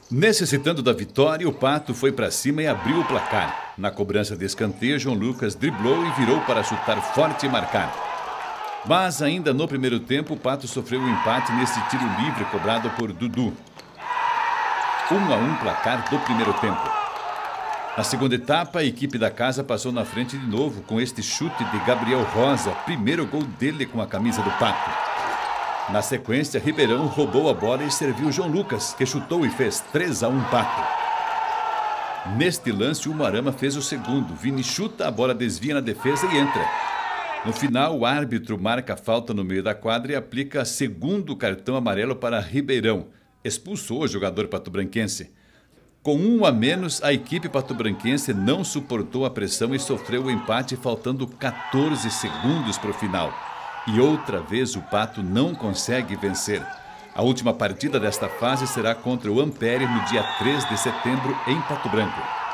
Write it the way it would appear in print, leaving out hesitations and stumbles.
Necessitando da vitória, o Pato foi para cima e abriu o placar. Na cobrança de escanteio, João Lucas driblou e virou para chutar forte e marcar. Mas ainda no primeiro tempo, o Pato sofreu um empate nesse tiro livre cobrado por Dudu. 1-1 placar do primeiro tempo. Na segunda etapa, a equipe da casa passou na frente de novo com este chute de Gabriel Rosa, primeiro gol dele com a camisa do Pato. Na sequência, Ribeirão roubou a bola e serviu João Lucas, que chutou e fez 3-1 Pato. Neste lance, o Moarama fez o segundo. Vini chuta, a bola desvia na defesa e entra. No final, o árbitro marca a falta no meio da quadra e aplica segundo cartão amarelo para Ribeirão. Expulsou o jogador patobranquense. Com 1 a menos, a equipe patobranquense não suportou a pressão e sofreu o empate faltando 14 segundos para o final. E outra vez o Pato não consegue vencer. A última partida desta fase será contra o Ampere no dia 3 de setembro em Pato Branco.